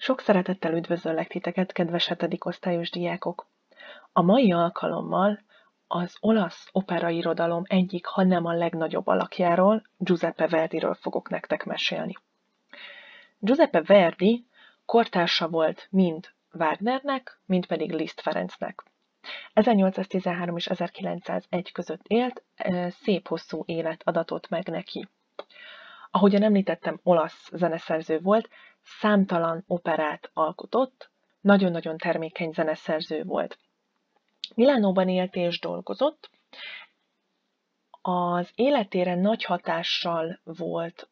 Sok szeretettel üdvözöllek titeket, kedves 7. osztályos diákok! A mai alkalommal az olasz operairodalom egyik, ha nem a legnagyobb alakjáról, Giuseppe Verdiről fogok nektek mesélni. Giuseppe Verdi kortársa volt mind Wagnernek, mind pedig Liszt Ferencnek. 1813 és 1901 között élt, szép hosszú élet adatott meg neki. Ahogyan említettem, olasz zeneszerző volt, számtalan operát alkotott, nagyon-nagyon termékeny zeneszerző volt. Milánóban élt és dolgozott. Az életére nagy hatással volt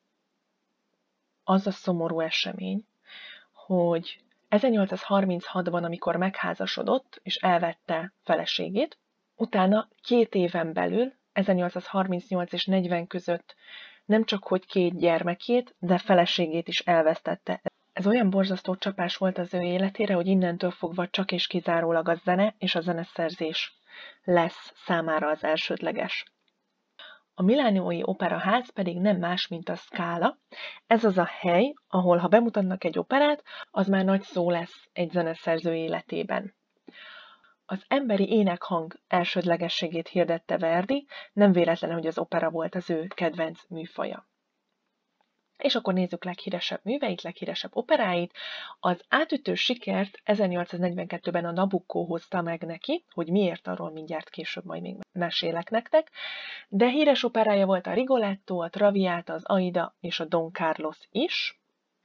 az a szomorú esemény, hogy 1836-ban, amikor megházasodott és elvette feleségét, utána 2 éven belül, 1838 és 40 között nem csak hogy 2 gyermekét, de feleségét is elvesztette. Ez olyan borzasztó csapás volt az ő életére, hogy innentől fogva csak és kizárólag a zene és a zeneszerzés lesz számára az elsődleges. A milánói operaház pedig nem más, mint a Scala. Ez az a hely, ahol ha bemutatnak egy operát, az már nagy szó lesz egy zeneszerző életében. Az emberi énekhang elsődlegességét hirdette Verdi, nem véletlen, hogy az opera volt az ő kedvenc műfaja. És akkor nézzük leghíresebb műveit, leghíresebb operáit. Az átütő sikert 1842-ben a Nabucco hozta meg neki, hogy miért, arról mindjárt később majd még mesélek nektek, de híres operája volt a Rigoletto, a Traviata, az Aida és a Don Carlos is.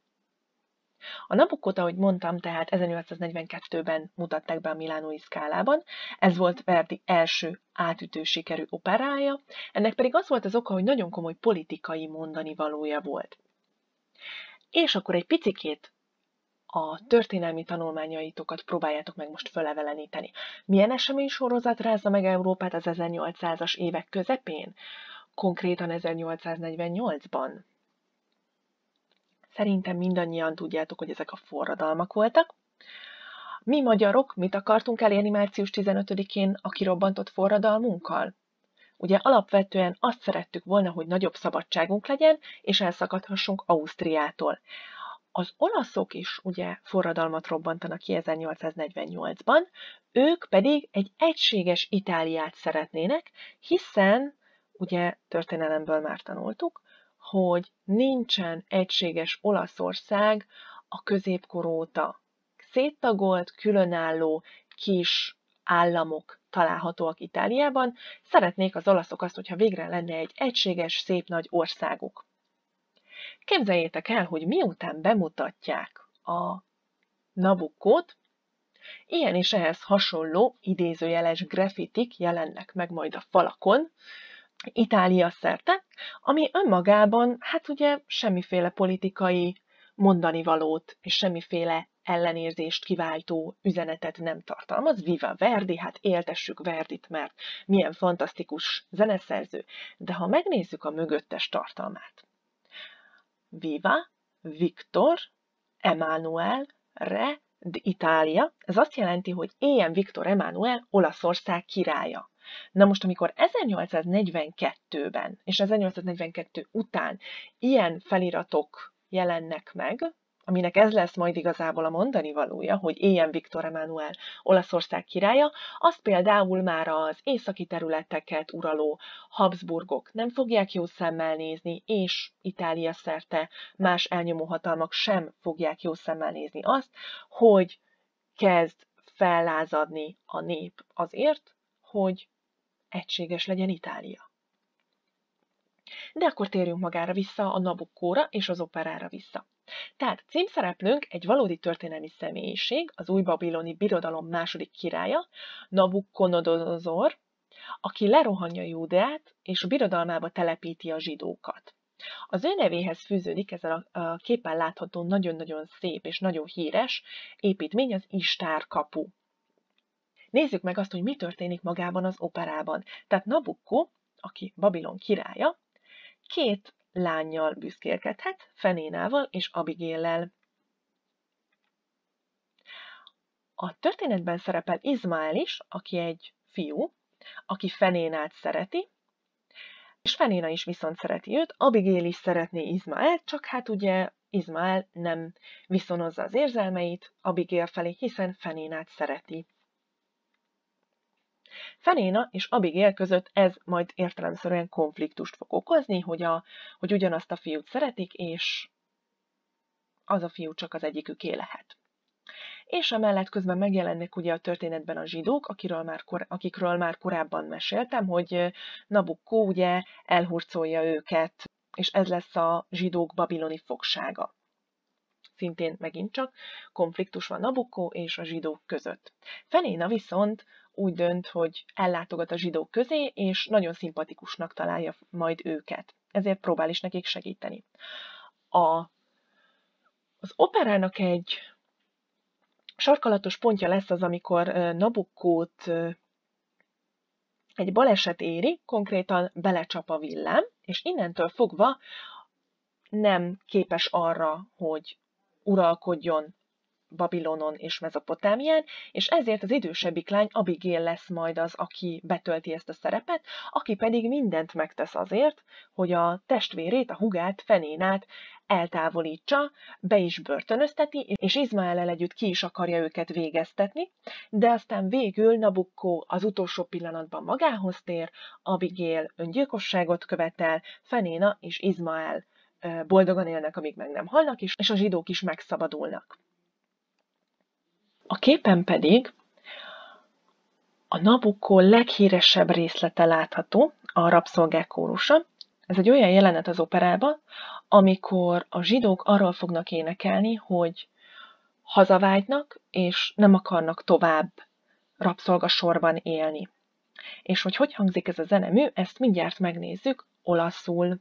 A Nabuccót, ahogy mondtam, tehát 1842-ben mutatták be a milánói Scalában. Ez volt Verdi első átütő sikerű operája, ennek pedig az volt az oka, hogy nagyon komoly politikai mondanivalója volt. És akkor egy picikét a történelmi tanulmányaitokat próbáljátok meg most feleveleníteni. Milyen eseménysorozat rázza meg Európát az 1800-as évek közepén? Konkrétan 1848-ban. Szerintem mindannyian tudjátok, hogy ezek a forradalmak voltak. Mi magyarok mit akartunk elérni március 15-én a kirobbantott forradalmunkkal? Ugye alapvetően azt szerettük volna, hogy nagyobb szabadságunk legyen, és elszakadhassunk Ausztriától. Az olaszok is ugye forradalmat robbantanak ki 1848-ban, ők pedig egy egységes Itáliát szeretnének, hiszen, ugye történelemből már tanultuk, hogy nincsen egységes Olaszország a középkor óta. Széttagolt, különálló kis államok találhatóak Itáliában. Szeretnék az olaszok azt, hogyha végre lenne egy egységes, szép nagy országuk. Képzeljétek el, hogy miután bemutatják a Nabuccót, ilyen és ehhez hasonló idézőjeles graffitik jelennek meg majd a falakon, Itália szerte, ami önmagában, hát ugye semmiféle politikai mondanivalót és semmiféle ellenérzést kiváltó üzenetet nem tartalmaz. Viva Verdi, hát éltessük Verdit, mert milyen fantasztikus zeneszerző. De ha megnézzük a mögöttes tartalmát. Viva Victor Emmanuel Re d'Italia, ez azt jelenti, hogy éljen Viktor Emmanuel, Olaszország királya. Na most, amikor 1842-ben és 1842 után ilyen feliratok jelennek meg, aminek ez lesz majd igazából a mondanivalója, hogy éljen Viktor Emmanuel, Olaszország királya, azt például már az északi területeket uraló Habsburgok nem fogják jó szemmel nézni, és Itália szerte más elnyomó hatalmak sem fogják jó szemmel nézni azt, hogy kezd fellázadni a nép azért, hogy egységes legyen Itália. De akkor térjünk magára vissza, a Nabuccóra és az operára vissza. Tehát címszereplőnk egy valódi történelmi személyiség, az új babiloni birodalom második királya, Nabucodonosor, aki lerohanja Júdeát, és a birodalmába telepíti a zsidókat. Az ő nevéhez fűződik ezzel a képen látható nagyon-nagyon szép és nagyon híres építmény, az Istár kapu. Nézzük meg azt, hogy mi történik magában az operában. Tehát Nabucco, aki Babilon királya, 2 lánnyal büszkélkedhet, Fenénával és Abigaillel. A történetben szerepel Izmael is, aki egy fiú, aki Fenénát szereti, és Fenéna is viszont szereti őt, Abigail is szeretné Izmaelt, csak hát ugye Izmael nem viszonozza az érzelmeit Abigail felé, hiszen Fenénát szereti. Fenéna és Abigail között ez majd értelemszerűen konfliktust fog okozni, hogy ugyanazt a fiút szeretik, és az a fiú csak az egyiküké lehet. És emellett közben megjelennek ugye a történetben a zsidók, akikről már korábban meséltem, hogy Nabukkó ugye elhurcolja őket, és ez lesz a zsidók babiloni fogsága. Szintén megint csak konfliktus van Nabukkó és a zsidók között. Fenéna viszont úgy dönt, hogy ellátogat a zsidók közé, és nagyon szimpatikusnak találja majd őket. Ezért próbál is nekik segíteni. Az operának egy sarkalatos pontja lesz az, amikor Nabukkót egy baleset éri, konkrétan belecsap a villám, és innentől fogva nem képes arra, hogy uralkodjon Babilonon és Mezopotámián, és ezért az idősebbik lány Abigail lesz majd az, aki betölti ezt a szerepet, aki pedig mindent megtesz azért, hogy a testvérét, a hugát, Fenénát eltávolítsa, be is börtönözteti, és Izmaellel együtt ki is akarja őket végeztetni, de aztán végül Nabukkó az utolsó pillanatban magához tér, Abigail öngyilkosságot követel, Fenéna és Izmael boldogan élnek, amíg meg nem halnak, és a zsidók is megszabadulnak. A képen pedig a Nabukkó leghíresebb részlete látható, a rabszolgák kórusa. Ez egy olyan jelenet az operában, amikor a zsidók arról fognak énekelni, hogy hazavágynak, és nem akarnak tovább rabszolgasorban élni. És hogy hangzik ez a zenemű, ezt mindjárt megnézzük olaszul.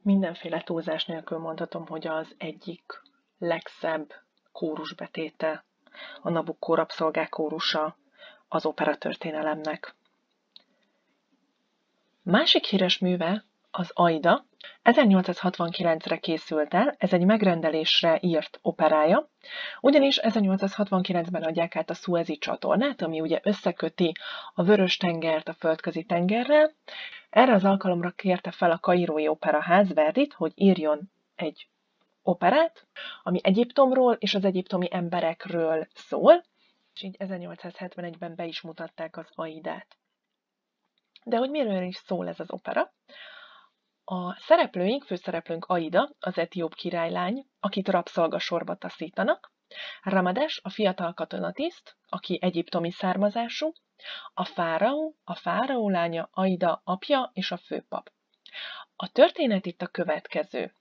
Mindenféle túlzás nélkül mondhatom, hogy az egyik legszebb kórusbetéte, a Nabucco rabszolgák kórusa az operatörténelemnek. Másik híres műve az Aida. 1869-re készült el, ez egy megrendelésre írt operája, ugyanis 1869-ben adják át a Szuezi csatornát, ami ugye összeköti a Vörös-tengert a Földközi-tengerrel. Erre az alkalomra kérte fel a kairói operaház Verdit, hogy írjon egy operát, ami Egyiptomról és az egyiptomi emberekről szól, és így 1871-ben be is mutatták az Aidát. De hogy miről is szól ez az opera? A főszereplőnk Aida, az etióp királylány, akit rabszolgasorba taszítanak, Ramades, a fiatal katonatiszt, aki egyiptomi származású, a fáraó lánya, Aida apja és a főpap. A történet itt a következő.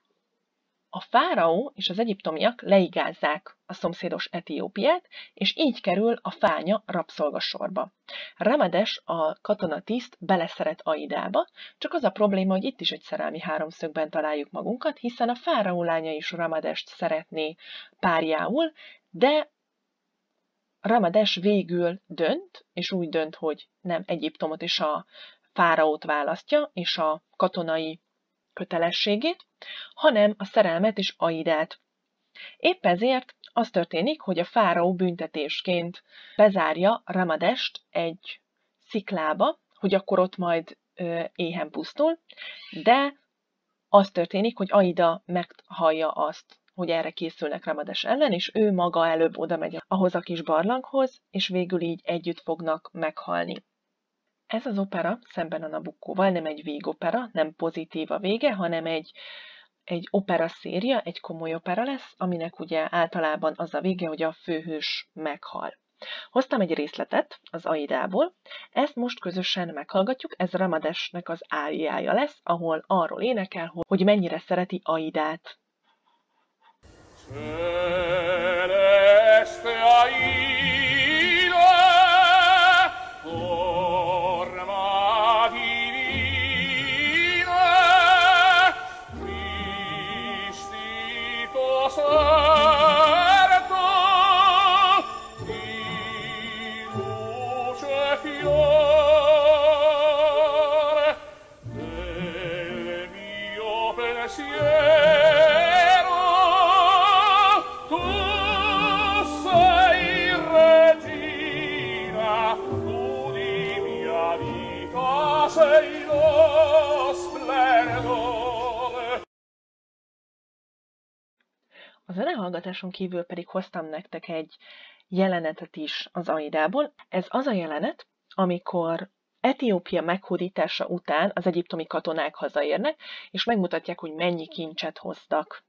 A fáraó és az egyiptomiak leigázzák a szomszédos Etiópiát, és így kerül a fánya rabszolgasorba. Ramades, a katonatiszt beleszeret Aidába, csak az a probléma, hogy itt is egy szerelmi háromszögben találjuk magunkat, hiszen a fáraó lánya is Ramadest szeretné párjául, de Ramades végül dönt, és úgy dönt, hogy nem Egyiptomot és a fáraót választja, és a katonai kötelességét, hanem a szerelmet és Aidát. Épp ezért az történik, hogy a fáraó büntetésként bezárja Ramadest egy sziklába, hogy akkor ott majd éhen pusztul, de az történik, hogy Aida meghallja azt, hogy erre készülnek Ramades ellen, és ő maga előbb oda megy ahhoz a kis barlanghoz, és végül így együtt fognak meghalni. Ez az opera szemben a Nabuccóval nem egy végopera, nem pozitív a vége, hanem egy opera széria, egy komoly opera lesz, aminek ugye általában az a vége, hogy a főhős meghal. Hoztam egy részletet az Aidából, ezt most közösen meghallgatjuk, ez Ramadesnek az áriája lesz, ahol arról énekel, hogy mennyire szereti Aidát. A zenehallgatáson kívül pedig hoztam nektek egy jelenetet is az Aidából. Ez az a jelenet, amikor Etiópia meghódítása után az egyiptomi katonák hazaérnek, és megmutatják, hogy mennyi kincset hoztak.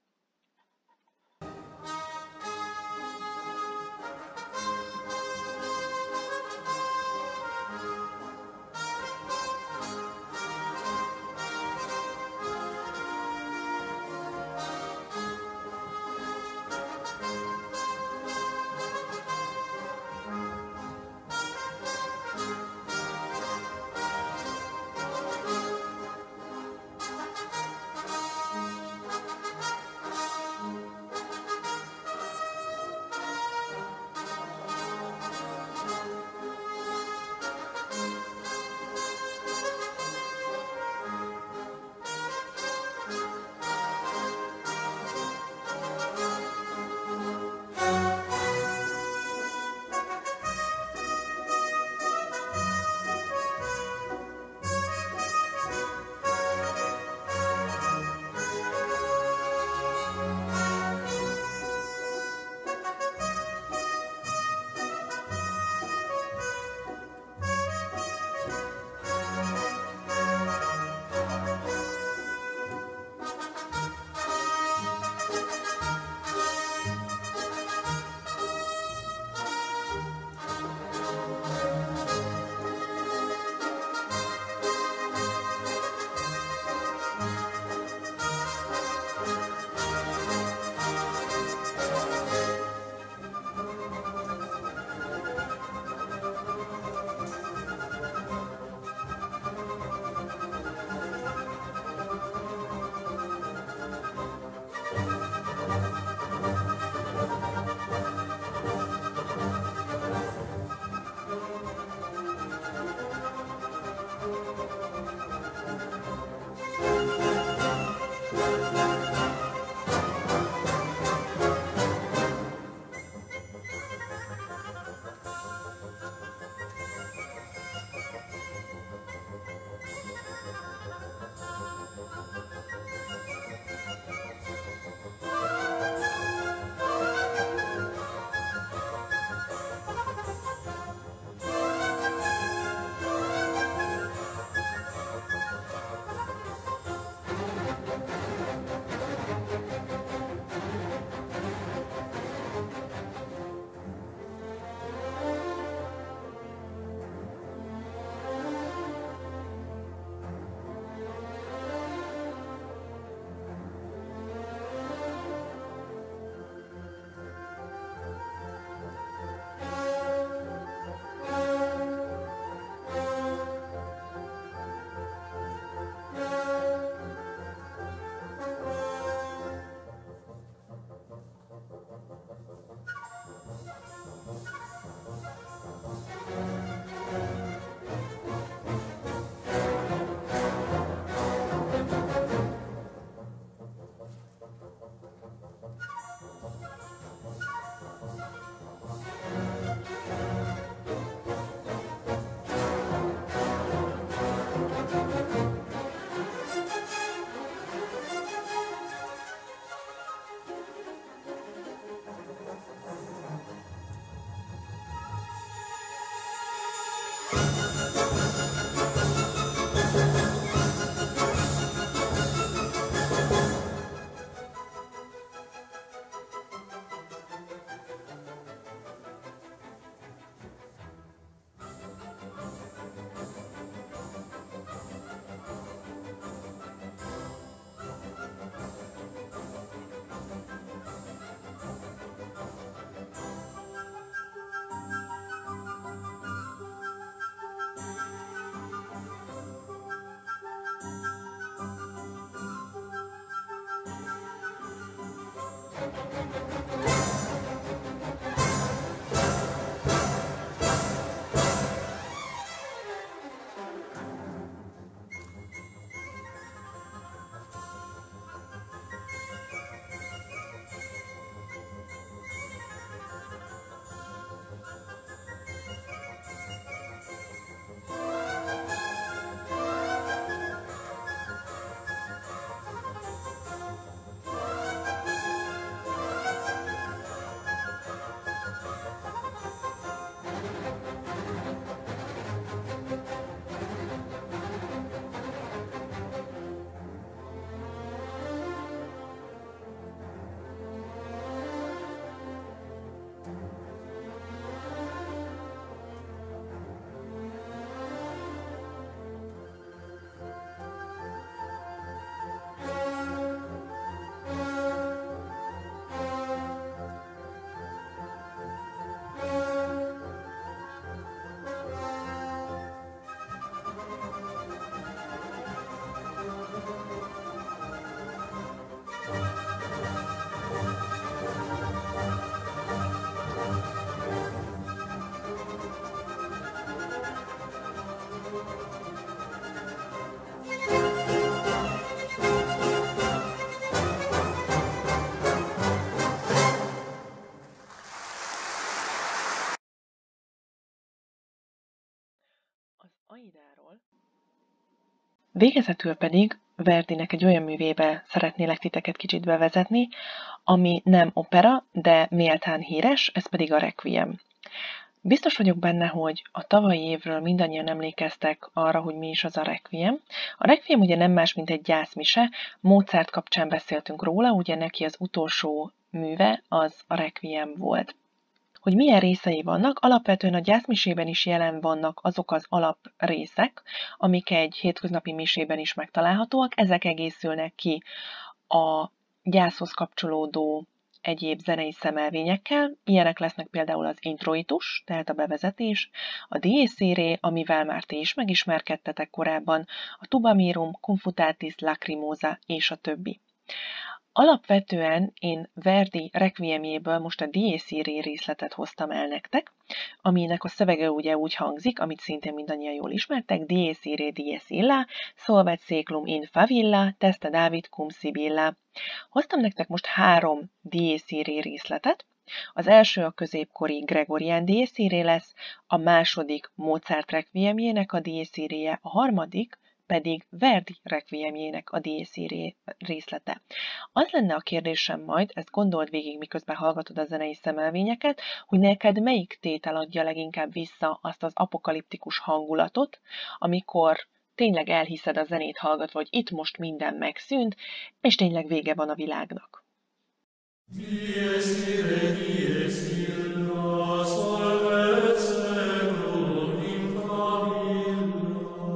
Aidáról. Végezetül pedig Verdinek egy olyan művébe szeretnélek titeket kicsit bevezetni, ami nem opera, de méltán híres, ez pedig a Requiem. Biztos vagyok benne, hogy a tavalyi évről mindannyian emlékeztek arra, hogy mi is az a Requiem. A Requiem ugye nem más, mint egy gyászmise, Mozart kapcsán beszéltünk róla, ugye neki az utolsó műve az a Requiem volt. Hogy milyen részei vannak, alapvetően a gyászmisében is jelen vannak azok az alaprészek, amik egy hétköznapi misében is megtalálhatóak, ezek egészülnek ki a gyászhoz kapcsolódó egyéb zenei szemelvényekkel, ilyenek lesznek például az introitus, tehát a bevezetés, a dies irae, amivel már ti is megismerkedtetek korábban, a tuba mirum, confutatis, lacrimosa és a többi. Alapvetően én Verdi Requiemjéből most a dies irae részletet hoztam el nektek, aminek a szövege ugye úgy hangzik, amit szintén mindannyian jól ismertek, dies irae dies illa, solvet seclum in favilla, teste David cum Sibylla. Hoztam nektek most 3 dies irae részletet. Az első a középkori Gregorian dies irae lesz, a második Mozart Requiemjének a dies irae, a harmadik pedig Verdi Requiemjének a dies irae részlete. Az lenne a kérdésem majd, ezt gondold végig, miközben hallgatod a zenei szemelvényeket, hogy neked melyik tétel adja leginkább vissza azt az apokaliptikus hangulatot, amikor tényleg elhiszed a zenét hallgatva, hogy itt most minden megszűnt, és tényleg vége van a világnak. Dies irae, dies illa, solvet seclum in favilla,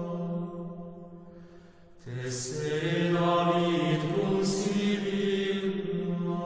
teste David cum Sibylla.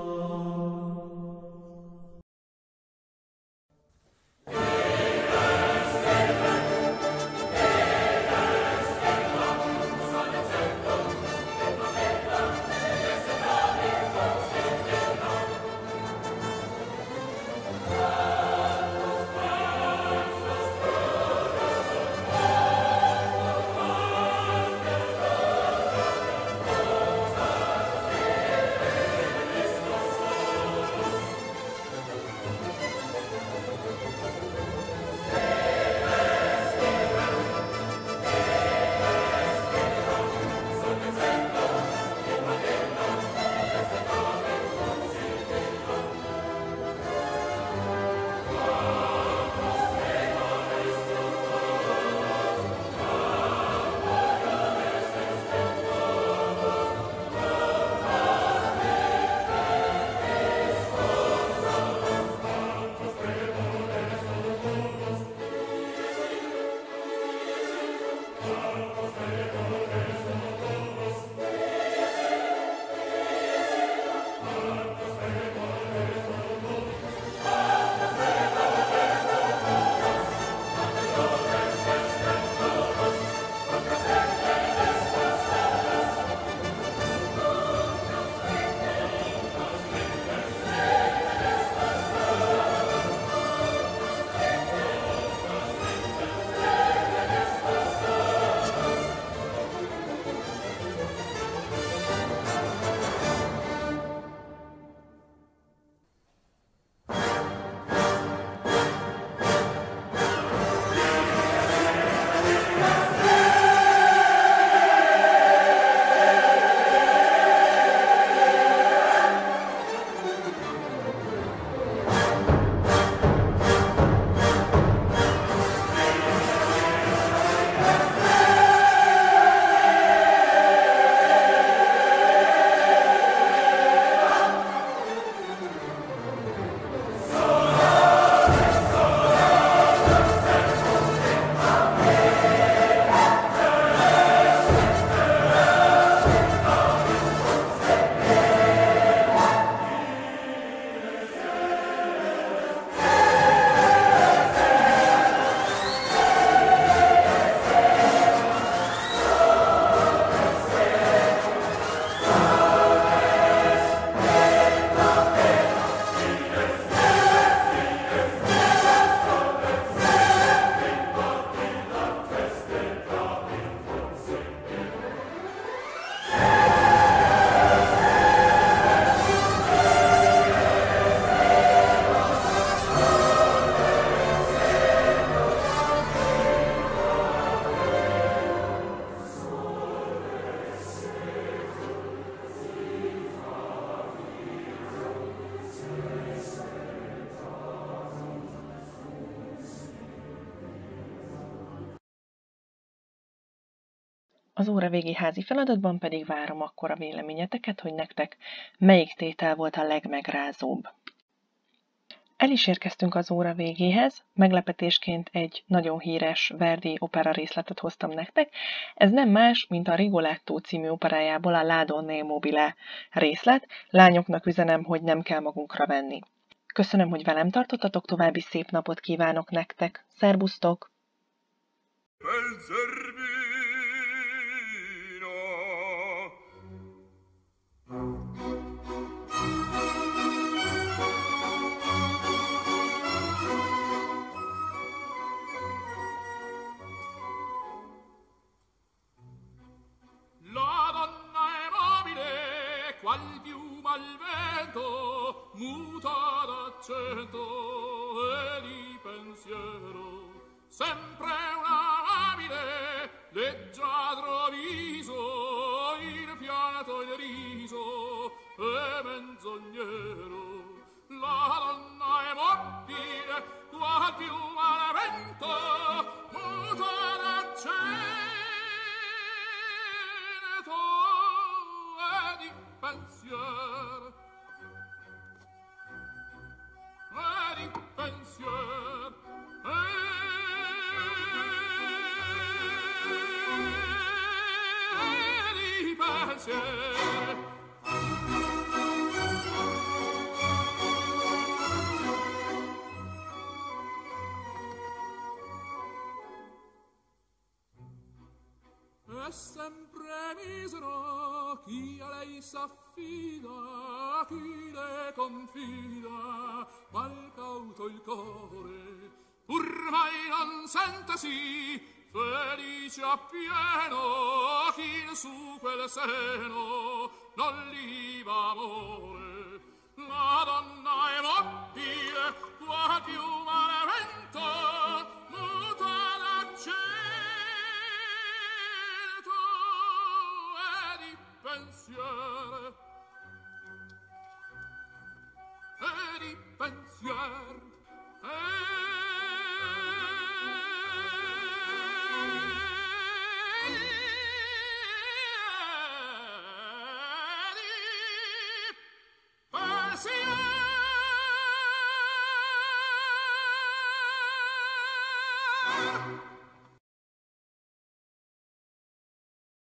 Az óra végi házi feladatban pedig várom akkor a véleményeteket, hogy nektek melyik tétel volt a legmegrázóbb. El is érkeztünk az óra végéhez, meglepetésként egy nagyon híres Verdi opera részletet hoztam nektek. Ez nem más, mint a Rigoletto című operájából a La Donna Mobile részlet. Lányoknak üzenem, hogy nem kell magunkra venni. Köszönöm, hogy velem tartottatok, további szép napot kívánok nektek. Szerbusztok! Qual piuma al vento, muta d'accento e di pensiero, sempre una amabile, leggiadro viso, il pianto il riso e menzognero. La donna è mobile, qual piuma al vento, muta d'accento pensier e di pensier e di pensier. È sempre misero chi a lei s'affida, chi le confida, mal cauto il core, pur mai non sentesi felice appieno chi su quel seno non liva amore. La donna è mobile, qua piuma ne vento, muta d'accento pensier e di pensier